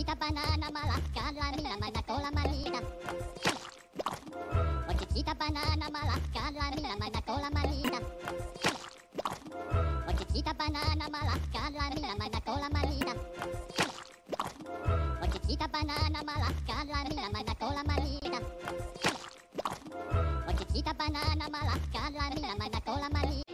Chiquita banana malaca, la mina mana con la manita. Oh chiquita banana malaca, la mina mana con la manita. Oh chiquita banana malaca, la mina mana con la manita. Oh chiquita banana malaca, la mina mana con la manita. Oh chiquita banana malaca, la mina mana con la manita.